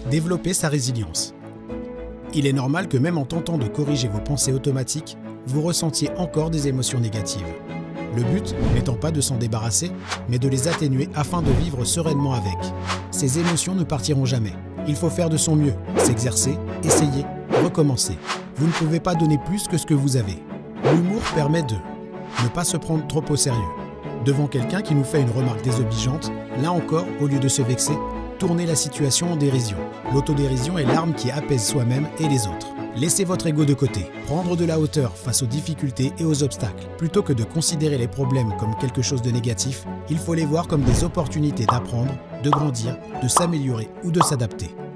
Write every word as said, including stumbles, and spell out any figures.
Développer sa résilience. Il est normal que même en tentant de corriger vos pensées automatiques, vous ressentiez encore des émotions négatives. Le but n'étant pas de s'en débarrasser, mais de les atténuer afin de vivre sereinement avec. Ces émotions ne partiront jamais. Il faut faire de son mieux, s'exercer, essayer, recommencer. Vous ne pouvez pas donner plus que ce que vous avez. L'humour permet de ne pas se prendre trop au sérieux. Devant quelqu'un qui nous fait une remarque désobligeante, là encore, au lieu de se vexer, tournez la situation en dérision. L'autodérision est l'arme qui apaise soi-même et les autres. Laissez votre ego de côté, prendre de la hauteur face aux difficultés et aux obstacles. Plutôt que de considérer les problèmes comme quelque chose de négatif, il faut les voir comme des opportunités d'apprendre, de grandir, de s'améliorer ou de s'adapter.